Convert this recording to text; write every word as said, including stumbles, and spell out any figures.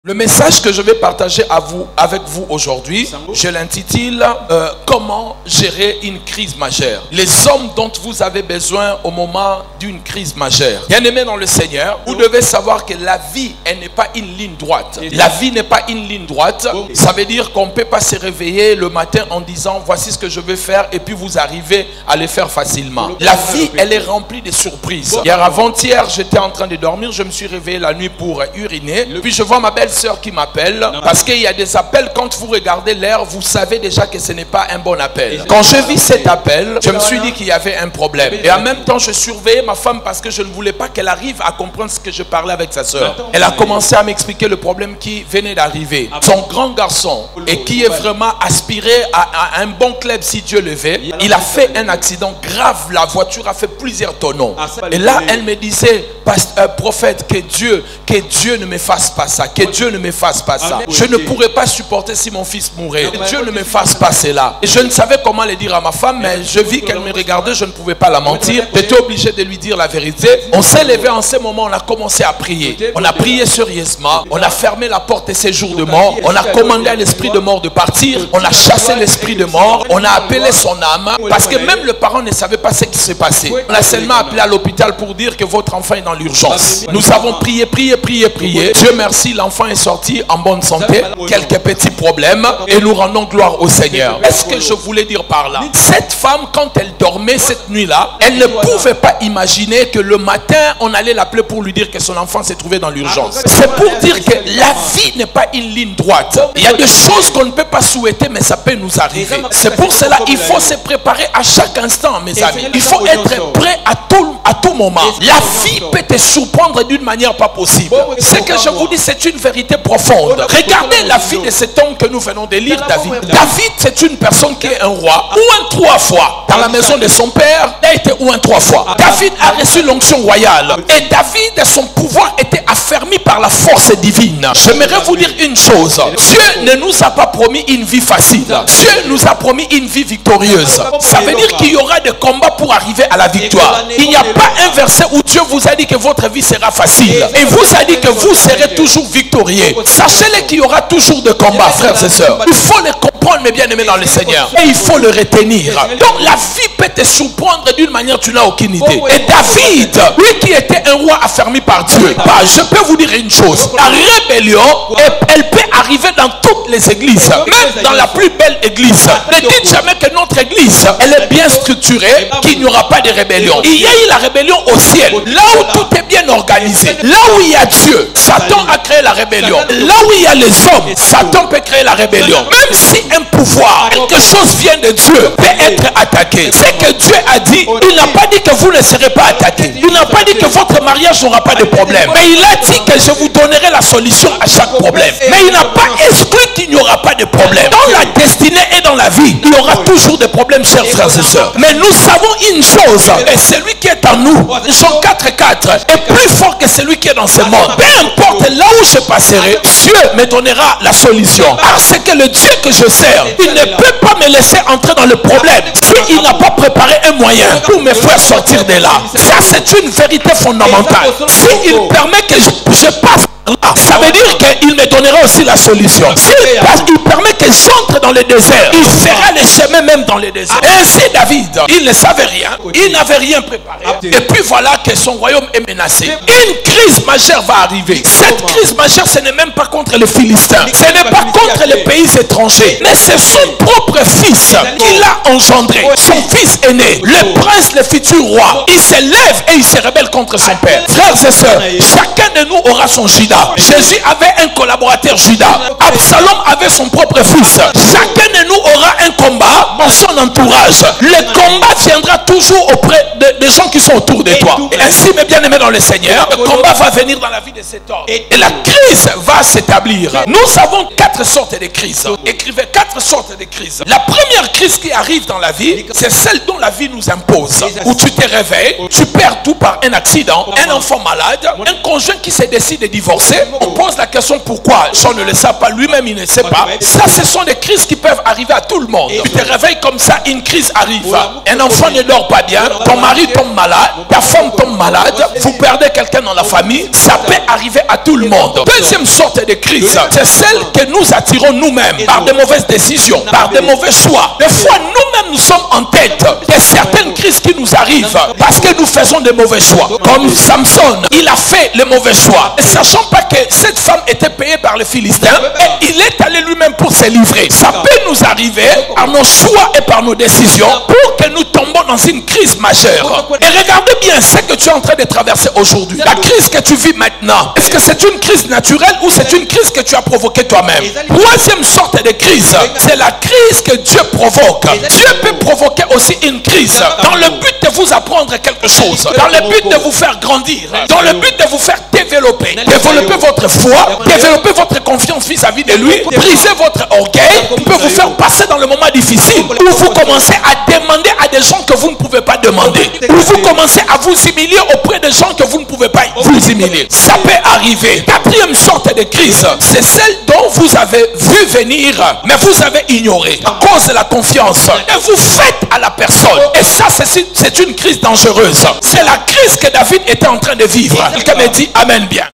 Le message que je vais partager à vous, avec vous aujourd'hui, je l'intitule euh, comment gérer une crise majeure. Les hommes dont vous avez besoin au moment d'une crise majeure. Bien-aimés dans le Seigneur, vous devez savoir que la vie, elle n'est pas une ligne droite. La vie n'est pas une ligne droite. Ça veut dire qu'on ne peut pas se réveiller le matin en disant voici ce que je veux faire et puis vous arrivez à le faire facilement. La vie, elle est remplie de surprises. Hier avant-hier, j'étais en train de dormir, je me suis réveillé la nuit pour uriner. Puis je vois ma belle sœur qui m'appelle, parce qu'il y a des appels, quand vous regardez l'heure, vous savez déjà que ce n'est pas un bon appel. Quand je vis cet appel, je me suis dit qu'il y avait un problème. Et en même temps, je surveillais ma femme parce que je ne voulais pas qu'elle arrive à comprendre ce que je parlais avec sa sœur. Elle a commencé à m'expliquer le problème qui venait d'arriver. Son grand garçon, et qui est vraiment aspiré à, à un bon club si Dieu le veut, il a fait un accident grave, la voiture a fait plusieurs tonneaux. Et là, elle me disait, euh, prophète, que Dieu, que Dieu ne me fasse pas ça, que Dieu ne me fasse pas ça. Je ne pourrais pas supporter si mon fils mourait. Dieu ne me fasse pas cela. Et je ne savais comment le dire à ma femme, mais je vis qu'elle me regardait, je ne pouvais pas la mentir. J'étais obligé de lui dire la vérité. On s'est levé en ce moment, on a commencé à prier. On a prié sérieusement, on a fermé la porte de ces jours de mort, on a commandé à l'esprit de mort de partir, on a chassé l'esprit de mort, on a appelé son âme, parce que même le parent ne savait pas ce qui s'est passé. On a seulement appelé à l'hôpital pour dire que votre enfant est dans l'urgence. Nous avons prié, prié, prié, prié. Dieu merci, l'enfant est sorti en bonne santé, quelques petits problèmes, et nous rendons gloire au Seigneur. Est-ce que je voulais dire par là, cette femme, quand elle dormait cette nuit-là, elle ne pouvait pas imaginer que le matin, on allait l'appeler pour lui dire que son enfant s'est trouvé dans l'urgence. C'est pour dire que la vie n'est pas une ligne droite. Il y a des choses qu'on ne peut pas souhaiter, mais ça peut nous arriver. C'est pour cela qu'il faut se préparer à chaque instant, mes amis. Il faut être prêt à tout, à tout moment. La vie peut te surprendre d'une manière pas possible. Ce que je vous dis, c'est une vérité profonde. Regardez la vie de cet homme que nous venons de lire, David. David, c'est une personne qui est un roi, ou un trois fois. Dans la maison de son père, il a été ou un trois fois. David a reçu l'onction royale. Et David, son pouvoir était affermi par la force divine. J'aimerais vous dire une chose. Dieu ne nous a pas promis une vie facile. Dieu nous a promis une vie victorieuse. Ça veut dire qu'il y aura des combats pour arriver à la victoire. Il n'y a pas un verset où Dieu vous a dit que votre vie sera facile. Et vous a dit que vous serez toujours victorieux. Sachez-le qu'il y aura toujours des combats, frères et sœurs. Il faut les comprendre, mes bien-aimés dans le Seigneur. Et il faut le retenir. Donc la vie peut te surprendre d'une manière tu n'as aucune idée. Et David, lui qui était un roi affermi par Dieu, bah, je peux vous dire une chose. La rébellion, elle peut arriver dans toutes les églises. Même dans la plus belle église. Ne dites jamais que notre église, elle est bien structurée, qu'il n'y aura pas de rébellion. Il y a eu la rébellion au ciel. Là où tout est bien organisé. Là où il y a Dieu, Satan a créé la rébellion. Là où il y a les hommes, Satan peut créer la rébellion. Même si un pouvoir, quelque chose vient de Dieu, peut être attaqué. C'est que Dieu a dit, il n'a pas dit que vous ne serez pas attaqués. Il n'a pas dit que votre mariage n'aura pas de problème. Mais il a dit que je vous donnerai la solution à chaque problème. Mais il n'a pas exclu qu'il n'y aura pas de problème. Dans la destinée et dans la vie, il y aura toujours des problèmes, chers frères et sœurs. Mais nous savons une chose, et celui qui est en nous, Jean quatre quatre, est plus fort que celui qui est dans ce monde. Peu importe là où je passerai, Dieu me donnera la solution. Parce que le Dieu que je sers, il ne peut pas me laisser entrer dans le problème si il n'a pas préparé un moyen pour me faire sortir de là. Ça, c'est une vérité fondamentale. S'il permet que je, je passe là, ça veut dire qu'il me donnera aussi la solution. S'il permet que j'entre dans le désert, il fera les chemins même dans le désert. Ainsi David, il ne savait rien, il n'avait rien préparé. Et puis voilà que son royaume est menacé. Une crise majeure va arriver. Cette crise majeure, ce n'est même pas contre les Philistins. Ce n'est pas contre les pays étrangers. Mais c'est son propre fils qui l'a engendré. Son fils aîné, le prince, le futur roi. Il se lève et il se rebelle contre son père. Frères et sœurs, chacun de nous aura son Judas. Jésus avait un collaborateur Judas. Absalom avait son propre fils. Chacun de nous aura un combat dans son entourage. Le combat viendra toujours auprès de, des gens qui sont autour de toi. Et ainsi, mes bien-aimés dans le Seigneur, le combat va venir dans la vie de cet homme. Et la crise va s'établir. Nous avons quatre sortes de crises. Écrivez quatre sortes de crises. La première crise qui arrive dans la vie, c'est celle dont la vie nous impose. Où tu te réveilles, tu perds tout par un accident, un enfant malade, un conjoint qui se décide de divorcer. On pose la question pourquoi. Jean ne le sait pas, lui-même il ne sait pas. Ça, ce sont des crises qui peuvent arriver à tout le monde. Tu te réveilles comme ça, une crise arrive. Un enfant ne dort pas bien, ton mari tombe malade, ta femme tombe malade, vous perdez quelqu'un dans la famille, ça peut arriver à tout le monde. Deuxième sorte de crise, c'est celle que nous attirons nous-mêmes par de mauvaises décisions, par de mauvais choix. Des fois, nous-mêmes, nous sommes en tête de certaines crises qui nous arrivent parce que nous faisons de mauvais choix. Comme Samson, il a fait le mauvais choix, ne sachant pas que cette femme était payée par les Philistins et il est allé lui-même pour se livrer. Ça peut nous arriver par nos choix et par nos décisions pour que nous tombons dans une crise majeure. Et regardez bien ce que tu es en train de traverser aujourd'hui. La crise que tu vis maintenant, est-ce que c'est une crise naturelle ou c'est une crise que tu as provoquée toi-même? Troisième sorte de crise, c'est la crise que Dieu provoque. Dieu peut provoquer aussi une crise dans le but de vous apprendre quelque chose, dans le but de vous faire grandir, dans le but de vous faire développer, développer votre foi, développer votre confiance vis-à-vis de lui, briser votre orgueil, peut vous faire passer dans le moment difficile où vous commencez à demander à des gens que vous ne pouvez pas demander, où vous commencez à vous humilier auprès des gens que vous ne pouvez pas vous humilier. Ça peut arriver. Quatrième sorte de crise, c'est celle dont vous avez vu venir, mais vous avez ignoré à cause de la confiance. Et vous faites à la personne. Et ça, c'est une crise dangereuse. C'est la crise que David était en train de vivre. Quelqu'un me dit Amen bien.